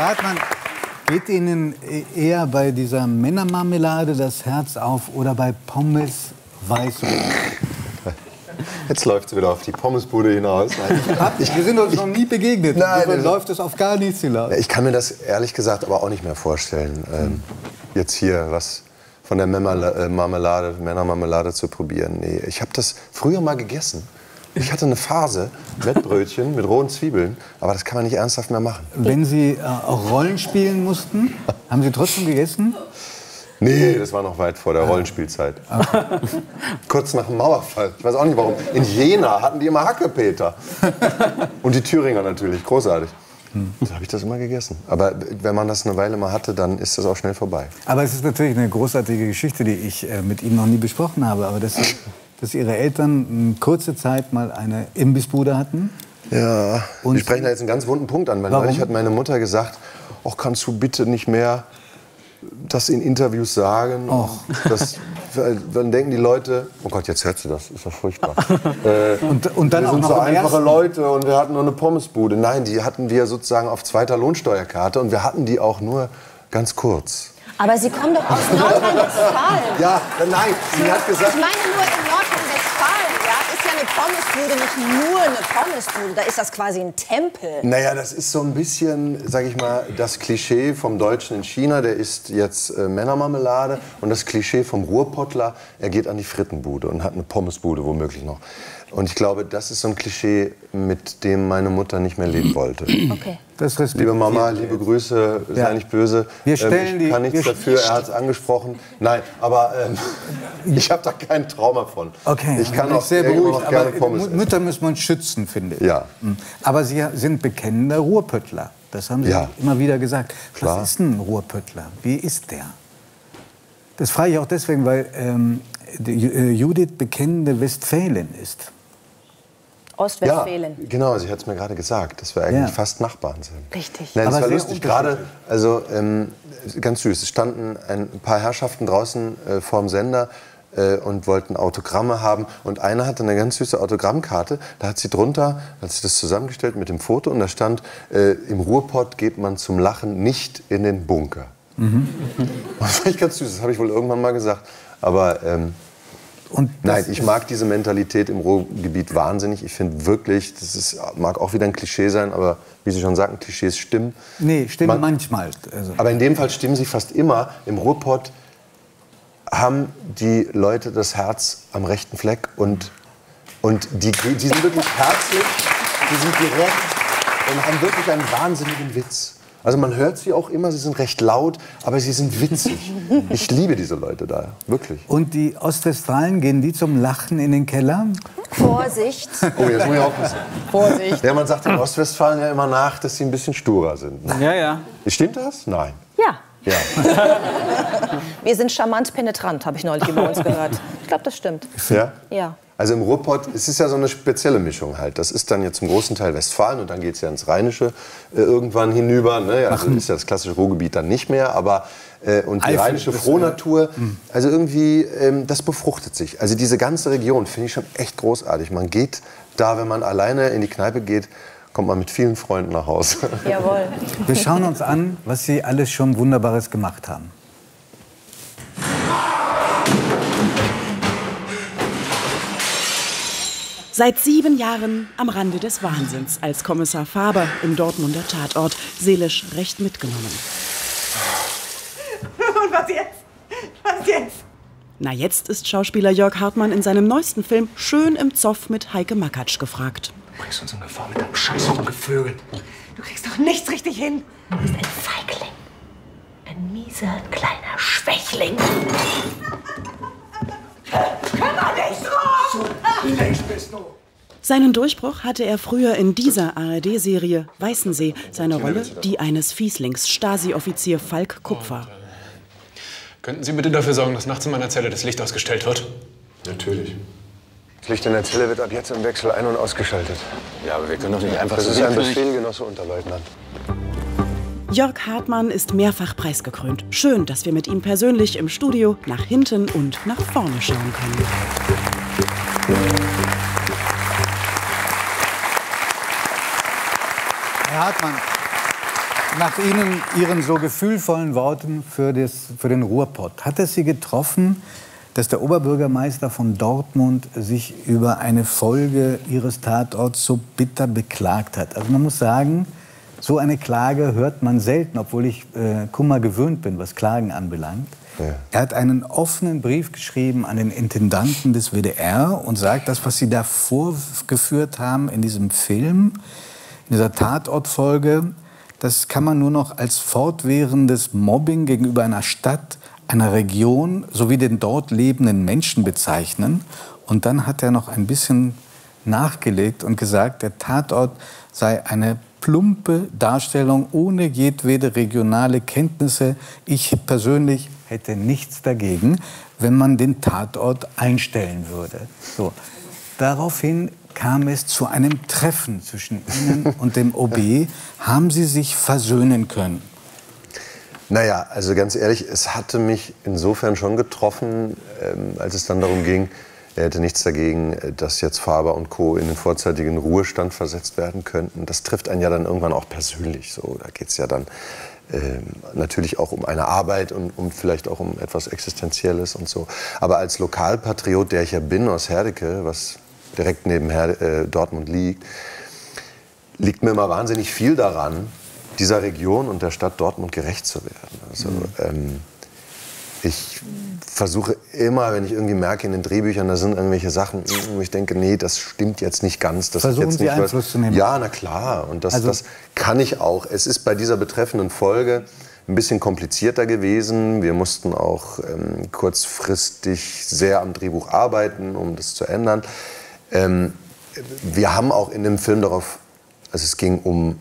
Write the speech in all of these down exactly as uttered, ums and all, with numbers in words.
Herr Hartmann, geht Ihnen eher bei dieser Männermarmelade das Herz auf oder bei Pommes Weißbrot? Jetzt läuft es wieder auf die Pommesbude hinaus. Nein, ich, wir sind uns noch nie begegnet. Nein, Insofern läuft es auf gar nichts hinaus. Ich kann mir das ehrlich gesagt aber auch nicht mehr vorstellen, ähm, jetzt hier was von der Marmelade, Männermarmelade zu probieren. Nee, ich habe das früher mal gegessen. Ich hatte eine Phase, Mettbrötchen mit rohen Zwiebeln, aber das kann man nicht ernsthaft mehr machen. Wenn Sie äh, auch Rollen spielen mussten, haben Sie trotzdem gegessen? Nee, das war noch weit vor der Rollenspielzeit. Kurz nach dem Mauerfall. Ich weiß auch nicht warum. In Jena hatten die immer Hackepeter. Und die Thüringer natürlich, großartig. Da habe ich das immer gegessen. Aber wenn man das eine Weile mal hatte, dann ist das auch schnell vorbei. Aber es ist natürlich eine großartige Geschichte, die ich äh, mit Ihnen noch nie besprochen habe. Aber das, dass Ihre Eltern eine kurze Zeit mal eine Imbissbude hatten. Ja, und Sie sprechen da jetzt einen ganz wunden Punkt an. Weil neulich hat meine Mutter gesagt, ach, kannst du bitte nicht mehr das in Interviews sagen. Oh. Das, dann denken die Leute, oh Gott, jetzt hört sie das, ist ja furchtbar. äh, und, und dann wir auch sind noch so im einfache ersten. Leute und wir hatten nur eine Pommesbude. Nein, die hatten wir sozusagen auf zweiter Lohnsteuerkarte und wir hatten die auch nur ganz kurz. Aber Sie kommen doch aus Nordrhein-Westfalen. Ja, nein, sie hat gesagt... Ich meine nur in Nordrhein-Westfalen, ja, ist ja eine Pommesbude nicht nur eine Pommesbude, da ist das quasi ein Tempel. Naja, das ist so ein bisschen, sag ich mal, das Klischee vom Deutschen in China, der isst jetzt äh, Männermarmelade. Und das Klischee vom Ruhrpottler, er geht an die Frittenbude und hat eine Pommesbude womöglich noch. Und ich glaube, das ist so ein Klischee, mit dem meine Mutter nicht mehr leben wollte. Okay. Das liebe Mama, liebe Grüße, sei ja. nicht böse. Wir stellen ähm, ich kann die, nichts dafür, er hat es angesprochen. Nein, aber ähm, ich habe da kein Trauma von. Okay, ich kann bin auch sehr beruhigt. gerne Aber Pommes essen. Mütter muss man schützen, finde ich. Ja. Aber Sie sind bekennender Ruhrpöttler. Das haben Sie ja. immer wieder gesagt. Klar. Was ist ein Ruhrpöttler? Wie ist der? Das frage ich auch deswegen, weil ähm, die, äh, Judith bekennende Westfälin ist. Ostwestfalen. Ja, genau, sie hat es mir gerade gesagt, dass wir eigentlich Ja. fast Nachbarn sind. Richtig. Nein, das Aber war sehr lustig. Gerade, also ähm, ganz süß. Es standen ein paar Herrschaften draußen äh, vorm Sender äh, und wollten Autogramme haben. Und einer hatte eine ganz süße Autogrammkarte. Da hat sie drunter, hat sie das zusammengestellt mit dem Foto und da stand: äh, Im Ruhrpott geht man zum Lachen nicht in den Bunker. Mhm. Das fand ich ganz süß. Das habe ich wohl irgendwann mal gesagt. Aber ähm, Und Nein, ich mag diese Mentalität im Ruhrgebiet wahnsinnig. Ich finde wirklich, das ist, mag auch wieder ein Klischee sein, aber wie Sie schon sagten, Klischees stimmen. Nee, stimmen Man, manchmal. Also. Aber in dem Fall stimmen sie fast immer. Im Ruhrpott haben die Leute das Herz am rechten Fleck und, und die, die sind wirklich herzlich, die sind direkt und haben wirklich einen wahnsinnigen Witz. Also man hört sie auch immer, sie sind recht laut, aber sie sind witzig. Ich liebe diese Leute da, wirklich. Und die Ostwestfalen, gehen die zum Lachen in den Keller? Vorsicht. Oh, jetzt muss ich aufpassen. Vorsicht. Ja, man sagt in Ostwestfalen ja immer nach, dass sie ein bisschen sturer sind. Ne? Ja, ja. Stimmt das? Nein. Ja. Ja. Wir sind charmant penetrant, habe ich neulich über uns gehört. Ich glaube, das stimmt. Ja? Ja. Also im Ruhrpott, es ist ja so eine spezielle Mischung halt. Das ist dann jetzt zum großen Teil Westfalen und dann geht es ja ins Rheinische äh, irgendwann hinüber. Ne? Also ist ja das klassische Ruhrgebiet dann nicht mehr, aber äh, und die Eifel, rheinische Frohnatur, also irgendwie, ähm, das befruchtet sich. Also diese ganze Region finde ich schon echt großartig. Man geht da, wenn man alleine in die Kneipe geht, kommt man mit vielen Freunden nach Hause. Jawohl. Wir schauen uns an, was Sie alles schon Wunderbares gemacht haben. Seit sieben Jahren am Rande des Wahnsinns als Kommissar Faber im Dortmunder Tatort, seelisch recht mitgenommen. Und was jetzt? Was jetzt? Na, jetzt ist Schauspieler Jörg Hartmann in seinem neuesten Film schön im Zoff mit Heike Makatsch gefragt. Du bringst uns in Gefahr mit deinem Scheiß und Gevögel. Du kriegst doch nichts richtig hin. Du bist ein Feigling. Ein mieser, kleiner Schwächling. Kümmer dich drum! So bist du. Seinen Durchbruch hatte er früher in dieser A R D-Serie Weißensee, seine Rolle die eines Fieslings, Stasi-Offizier Falk Kupfer. Könnten Sie bitte dafür sorgen, dass nachts in meiner Zelle das Licht ausgestellt wird? Natürlich. Das Licht in der Zelle wird ab jetzt im Wechsel ein- und ausgeschaltet. Ja, aber wir können doch nicht einfach Das so ist ein willkürlich- Befehl, Genosse Unterleutnant. Jörg Hartmann ist mehrfach preisgekrönt. Schön, dass wir mit ihm persönlich im Studio nach hinten und nach vorne schauen können. Herr Hartmann, nach Ihnen, Ihren so gefühlvollen Worten für, das, für den Ruhrpott, hat es Sie getroffen, dass der Oberbürgermeister von Dortmund sich über eine Folge Ihres Tatorts so bitter beklagt hat? Also man muss sagen, so eine Klage hört man selten, obwohl ich äh, Kummer gewöhnt bin, was Klagen anbelangt. Ja. Er hat einen offenen Brief geschrieben an den Intendanten des W D R und sagt, das, was Sie da vorgeführt haben in diesem Film, in dieser Tatortfolge, das kann man nur noch als fortwährendes Mobbing gegenüber einer Stadt, einer Region sowie den dort lebenden Menschen bezeichnen. Und dann hat er noch ein bisschen nachgelegt und gesagt, der Tatort sei eine plumpe Darstellung ohne jedwede regionale Kenntnisse. Ich persönlich hätte nichts dagegen, wenn man den Tatort einstellen würde. So. Daraufhin kam es zu einem Treffen zwischen Ihnen und dem O B. Haben Sie sich versöhnen können? Naja, also ganz ehrlich, es hatte mich insofern schon getroffen, ähm, als es dann darum ging, er hätte nichts dagegen, dass jetzt Faber und Co. in den vorzeitigen Ruhestand versetzt werden könnten. Das trifft einen ja dann irgendwann auch persönlich. So, da geht es ja dann ähm, natürlich auch um eine Arbeit und um vielleicht auch um etwas Existenzielles und so. Aber als Lokalpatriot, der ich ja bin aus Herdecke, was direkt neben Her äh, Dortmund liegt, liegt mir immer wahnsinnig viel daran, dieser Region und der Stadt Dortmund gerecht zu werden. Also, mhm. ähm, ich versuche immer, wenn ich irgendwie merke in den Drehbüchern, da sind irgendwelche Sachen, wo ich denke, nee, das stimmt jetzt nicht ganz. Das Versuchen jetzt Sie nicht Einfluss was. zu nehmen? Ja, na klar. Und das, also, das kann ich auch. Es ist bei dieser betreffenden Folge ein bisschen komplizierter gewesen. Wir mussten auch ähm, kurzfristig sehr am Drehbuch arbeiten, um das zu ändern. Ähm, wir haben auch in dem Film darauf, also es ging um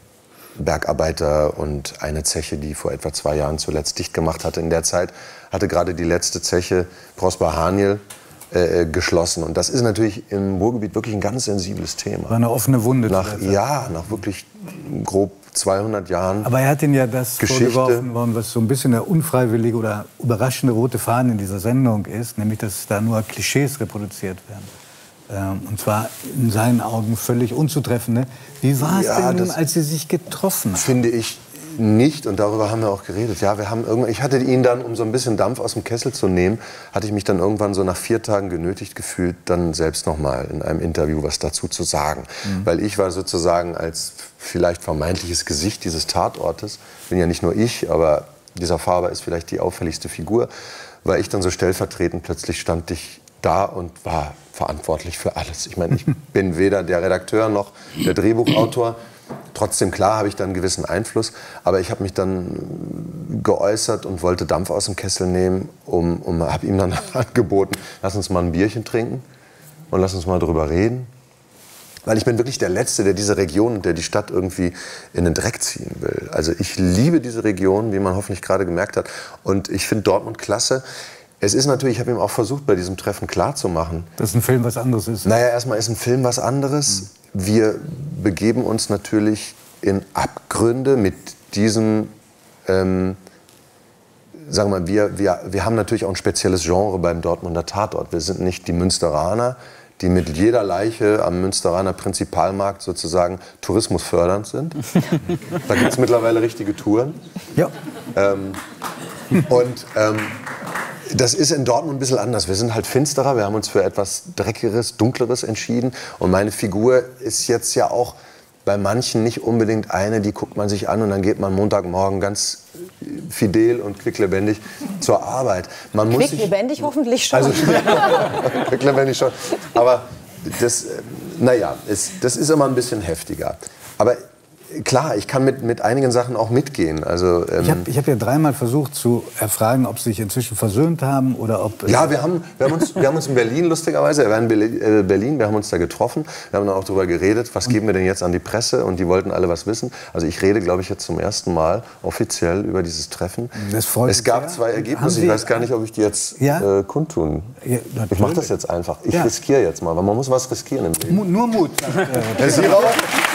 Bergarbeiter und eine Zeche, die vor etwa zwei Jahren zuletzt dicht gemacht hatte. In der Zeit hatte gerade die letzte Zeche, Prosper Haniel, äh, geschlossen. Und das ist natürlich im Ruhrgebiet wirklich ein ganz sensibles Thema. War eine offene Wunde. Nach, ja, nach wirklich grob zweihundert Jahren. Aber er hat Ihnen ja das Geschichte vorgeworfen worden, was so ein bisschen der unfreiwillige oder überraschende rote Faden in dieser Sendung ist, nämlich, dass da nur Klischees reproduziert werden. Und zwar in seinen Augen völlig unzutreffende. Wie war es ja, denn nun, als Sie sich getroffen haben? Finde ich nicht, und darüber haben wir auch geredet. Ja, wir haben irgendwann, ich hatte ihn dann, um so ein bisschen Dampf aus dem Kessel zu nehmen, hatte ich mich dann irgendwann so nach vier Tagen genötigt gefühlt, dann selbst noch mal in einem Interview was dazu zu sagen. Mhm. Weil ich war sozusagen als vielleicht vermeintliches Gesicht dieses Tatortes, bin ja nicht nur ich, aber dieser Faber ist vielleicht die auffälligste Figur, weil ich dann so stellvertretend plötzlich stand ich da und war verantwortlich für alles. Ich meine, ich bin weder der Redakteur noch der Drehbuchautor. Trotzdem, klar, habe ich da einen gewissen Einfluss. Aber ich habe mich dann geäußert und wollte Dampf aus dem Kessel nehmen. Um, um, habe ihm dann angeboten, lass uns mal ein Bierchen trinken und lass uns mal drüber reden. Weil ich bin wirklich der Letzte, der diese Region und der die Stadt irgendwie in den Dreck ziehen will. Also ich liebe diese Region, wie man hoffentlich gerade gemerkt hat. Und ich finde Dortmund klasse. Es ist natürlich, ich habe ihm auch versucht, bei diesem Treffen klarzumachen, dass ein Film was anderes ist. Naja, erstmal ist ein Film was anderes. Mhm. Wir begeben uns natürlich in Abgründe mit diesem, ähm, sagen wir mal, wir, wir, wir haben natürlich auch ein spezielles Genre beim Dortmunder Tatort. Wir sind nicht die Münsteraner, die mit jeder Leiche am Münsteraner Prinzipalmarkt sozusagen tourismusfördernd sind. Da gibt es mittlerweile richtige Touren. Ja. Ähm, und ähm, das ist in Dortmund ein bisschen anders. Wir sind halt finsterer, wir haben uns für etwas Dreckigeres, Dunkleres entschieden. Und meine Figur ist jetzt ja auch bei manchen nicht unbedingt eine, die guckt man sich an und dann geht man Montagmorgen ganz fidel und quicklebendig zur Arbeit. Man muss quicklebendig sich, hoffentlich schon. Also, quicklebendig schon. Aber das, naja, es, das ist immer ein bisschen heftiger. Aber klar, ich kann mit, mit einigen Sachen auch mitgehen. Also, ähm, ich habe ich hab ja dreimal versucht zu erfragen, ob Sie sich inzwischen versöhnt haben oder ob... Ja, wir haben, wir, haben uns, wir haben uns in Berlin, lustigerweise, er war in Berlin, wir haben uns da getroffen, wir haben dann auch darüber geredet, was geben wir denn jetzt an die Presse, und die wollten alle was wissen. Also ich rede, glaube ich, jetzt zum ersten Mal offiziell über dieses Treffen. Das freut es gab mich zwei Ergebnisse, ich weiß gar nicht, ob ich die jetzt ja? äh, kundtun. Ja, ich mache das jetzt einfach. Ich ja. riskiere jetzt mal, weil man muss was riskieren im Leben. Nur Mut. Äh, Sie auch?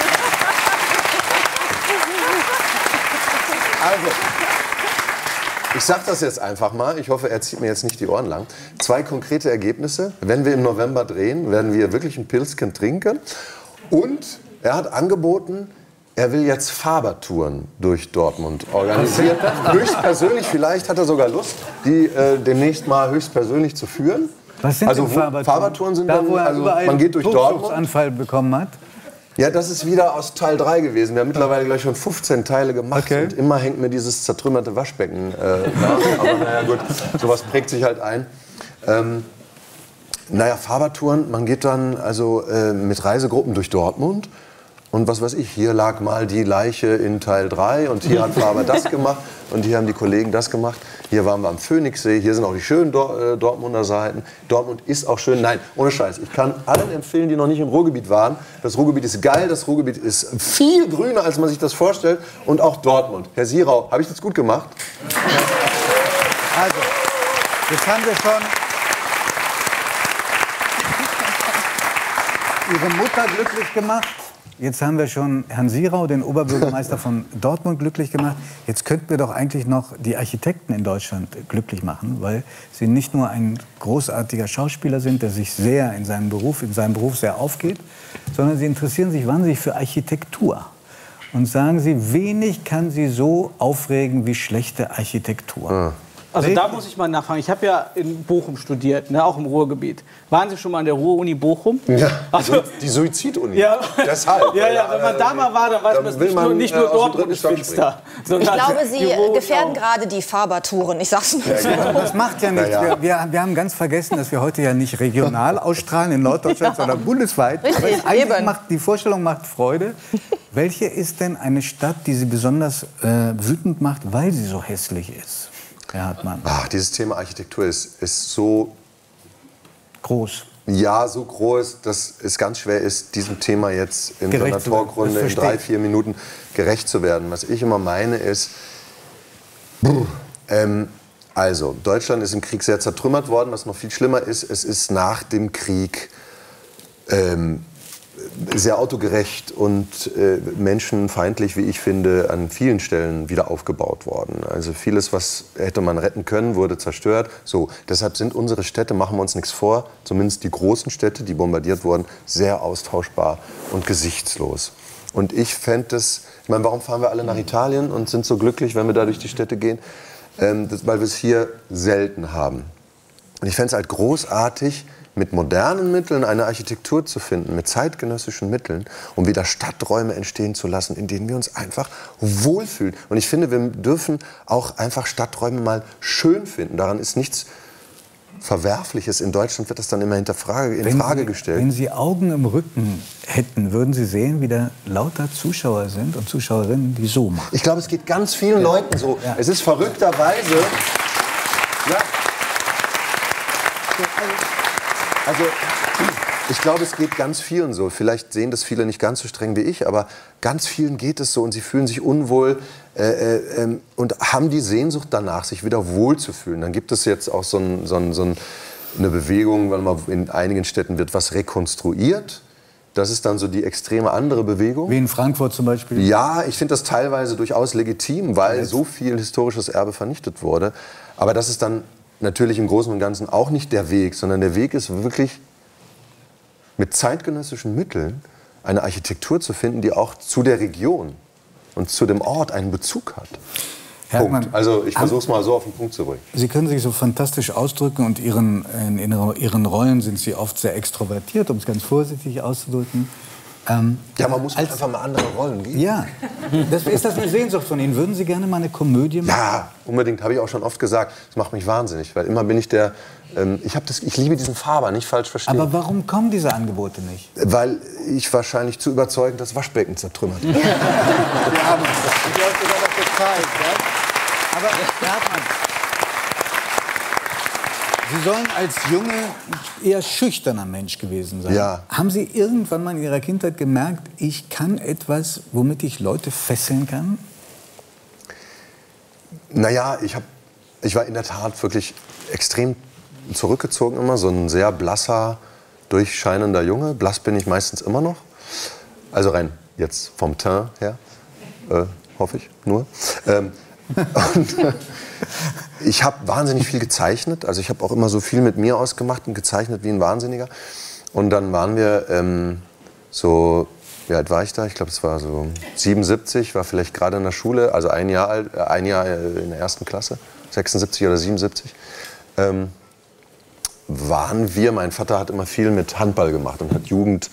Also, ich sage das jetzt einfach mal. Ich hoffe, er zieht mir jetzt nicht die Ohren lang. Zwei konkrete Ergebnisse. Wenn wir im November drehen, werden wir wirklich ein Pilzchen trinken. Und er hat angeboten, er will jetzt Fahrradtouren durch Dortmund organisieren. Höchstpersönlich, vielleicht hat er sogar Lust, die äh, demnächst mal höchstpersönlich zu führen. Was sind also denn Fahrradtouren? Fahrradtouren sind da, dann, wo er also überall man geht durch Dortmund. Anfall bekommen hat? Ja, das ist wieder aus Teil drei gewesen. Wir haben mittlerweile gleich schon fünfzehn Teile gemacht. Okay. Und immer hängt mir dieses zertrümmerte Waschbecken äh, nach. Aber naja, gut, sowas prägt sich halt ein. Ähm, naja, Fahrradtouren, man geht dann also äh, mit Reisegruppen durch Dortmund. Und was weiß ich, hier lag mal die Leiche in Teil drei und hier hat Faber das gemacht und hier haben die Kollegen das gemacht. Hier waren wir am Phoenixsee, hier sind auch die schönen Dor äh, Dortmunder Seiten. Dortmund ist auch schön. Nein, ohne Scheiß. Ich kann allen empfehlen, die noch nicht im Ruhrgebiet waren. Das Ruhrgebiet ist geil, das Ruhrgebiet ist viel grüner, als man sich das vorstellt. Und auch Dortmund. Herr Sirau, habe ich das gut gemacht? Also, jetzt haben wir schon Ihre Mutter glücklich gemacht. Jetzt haben wir schon Herrn Sirau, den Oberbürgermeister von Dortmund, glücklich gemacht. Jetzt könnten wir doch eigentlich noch die Architekten in Deutschland glücklich machen, weil sie nicht nur ein großartiger Schauspieler sind, der sich sehr in seinem Beruf, in seinem Beruf sehr aufgeht, sondern sie interessieren sich wahnsinnig für Architektur. Und sagen Sie, wenig kann sie so aufregen wie schlechte Architektur. Ja. Also da muss ich mal nachfragen. Ich habe ja in Bochum studiert, ne, auch im Ruhrgebiet. Waren Sie schon mal an der Ruhr-Uni Bochum? Ja, also, die Suizid-Uni. Ja. Deshalb. Ja, ja, wenn man da mal war, dann weiß man, nicht nur, nicht nur Dortmund ist finster. Ich glaube, Sie gefährden gerade die Fahrradtouren. Ich sag's nur so. Ja, das macht ja nichts. Wir, wir, wir haben ganz vergessen, dass wir heute ja nicht regional ausstrahlen in Norddeutschland, sondern bundesweit. Richtig, Aber eigentlich eben. macht, die Vorstellung macht Freude. Welche ist denn eine Stadt, die Sie besonders äh, wütend macht, weil sie so hässlich ist? Herr Hartmann. Ach, dieses Thema Architektur ist, ist so groß. Ja, so groß, dass es ganz schwer ist, diesem Thema jetzt in Gerecht so einer Talkrunde in drei, vier Minuten gerecht zu werden. Was ich immer meine ist, ähm, also Deutschland ist im Krieg sehr zertrümmert worden. Was noch viel schlimmer ist, es ist nach dem Krieg ähm, sehr autogerecht und äh, menschenfeindlich, wie ich finde, an vielen Stellen wieder aufgebaut worden. Also vieles, was hätte man retten können, wurde zerstört. So, deshalb sind unsere Städte, machen wir uns nichts vor, zumindest die großen Städte, die bombardiert wurden, sehr austauschbar und gesichtslos. Und ich fände es, ich meine, warum fahren wir alle nach Italien und sind so glücklich, wenn wir da durch die Städte gehen? Ähm, das, weil wir es hier selten haben. Und ich fände es halt großartig, mit modernen Mitteln eine Architektur zu finden, mit zeitgenössischen Mitteln, um wieder Stadträume entstehen zu lassen, in denen wir uns einfach wohlfühlen. Und ich finde, wir dürfen auch einfach Stadträume mal schön finden. Daran ist nichts Verwerfliches. In Deutschland wird das dann immer hinter Frage, in wenn Frage Sie, gestellt. Wenn Sie Augen im Rücken hätten, würden Sie sehen, wie da lauter Zuschauer sind und Zuschauerinnen, die so machen. Ich glaube, es geht ganz vielen ja. Leuten so. Ja. Es ist verrückterweise... Ja. Also, ich glaube, es geht ganz vielen so. Vielleicht sehen das viele nicht ganz so streng wie ich, aber ganz vielen geht es so und sie fühlen sich unwohl äh, äh, und haben die Sehnsucht danach, sich wieder wohlzufühlen. Dann gibt es jetzt auch so, ein, so, ein, so eine Bewegung, weil man in einigen Städten wird was rekonstruiert. Das ist dann so die extreme andere Bewegung. Wie in Frankfurt zum Beispiel? Ja, ich finde das teilweise durchaus legitim, weil so viel historisches Erbe vernichtet wurde. Aber das ist dann natürlich im Großen und Ganzen auch nicht der Weg, sondern der Weg ist wirklich mit zeitgenössischen Mitteln eine Architektur zu finden, die auch zu der Region und zu dem Ort einen Bezug hat. Punkt. Also ich versuche es mal so auf den Punkt zu bringen. Sie können sich so fantastisch ausdrücken und ihren, in, in Ihren Rollen sind Sie oft sehr extrovertiert, um es ganz vorsichtig auszudrücken. Ähm, ja, man muss als, einfach mal andere Rollen geben. Ja, das, ist das eine Sehnsucht von Ihnen? Würden Sie gerne mal eine Komödie machen? Ja, unbedingt, habe ich auch schon oft gesagt. Das macht mich wahnsinnig, weil immer bin ich der... Ähm, ich, hab das, ich liebe diesen Faber, nicht falsch verstehen. Aber warum kommen diese Angebote nicht? Weil ich wahrscheinlich zu überzeugend das Waschbecken zertrümmert. Ja, aber ich habe sogar noch gezeigt, ja? Aber, Herr Hartmann, Sie sollen als junge, eher schüchterner Mensch gewesen sein. Ja. Haben Sie irgendwann mal in Ihrer Kindheit gemerkt, ich kann etwas, womit ich Leute fesseln kann? Naja, ich, hab, ich war in der Tat wirklich extrem zurückgezogen immer. So ein sehr blasser, durchscheinender Junge. Blass bin ich meistens immer noch. Also rein jetzt vom Teint her, äh, hoffe ich nur. Ähm, und, äh, ich habe wahnsinnig viel gezeichnet. Also ich habe auch immer so viel mit mir ausgemacht und gezeichnet wie ein Wahnsinniger. Und dann waren wir ähm, so wie alt war ich da? Ich glaube, es war so siebenundsiebzig, war vielleicht gerade in der Schule, also ein Jahr alt, ein Jahr in der ersten Klasse, sechsundsiebzig oder siebenundsiebzig. Ähm, waren wir, mein Vater hat immer viel mit Handball gemacht und hat Jugendreisen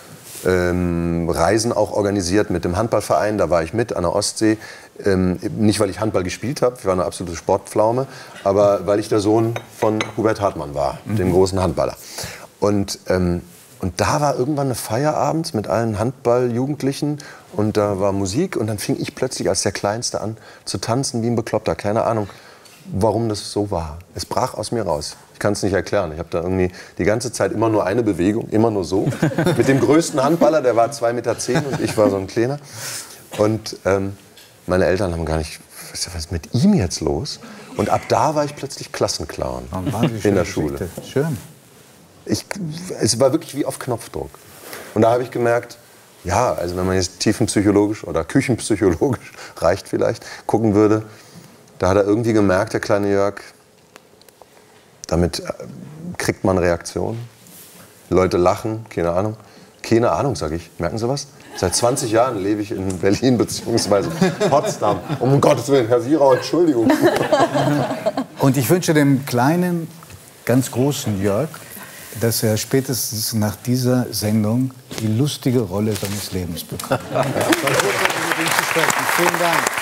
ähm, auch organisiert mit dem Handballverein. Da war ich mit an der Ostsee. Ähm, nicht, weil ich Handball gespielt habe, ich war eine absolute Sportpflaume, aber weil ich der Sohn von Hubert Hartmann war, mhm. dem großen Handballer. Und, ähm, und da war irgendwann eine Feier abends mit allen Handball-Jugendlichen und da war Musik und dann fing ich plötzlich als der Kleinste an zu tanzen wie ein Bekloppter. Keine Ahnung, warum das so war. Es brach aus mir raus. Ich kann es nicht erklären. Ich habe da irgendwie die ganze Zeit immer nur eine Bewegung, immer nur so. Mit dem größten Handballer, der war zwei Meter zehn und ich war so ein Kleiner. Und ähm, meine Eltern haben gar nicht, was ist mit ihm jetzt los? Und ab da war ich plötzlich Klassenclown in der Schule. Geschichte. Schön. Ich, es war wirklich wie auf Knopfdruck. Und da habe ich gemerkt, ja, also wenn man jetzt tiefenpsychologisch oder küchenpsychologisch, reicht vielleicht, gucken würde, da hat er irgendwie gemerkt, der kleine Jörg, damit äh, kriegt man Reaktionen. Leute lachen, keine Ahnung. Keine Ahnung, sage ich. Merken Sie was? Seit zwanzig Jahren lebe ich in Berlin bzw. Potsdam. Um Gottes Willen, Herr Sirau, Entschuldigung. Und ich wünsche dem kleinen, ganz großen Jörg, dass er spätestens nach dieser Sendung die lustige Rolle seines Lebens bekommt. Vielen Dank.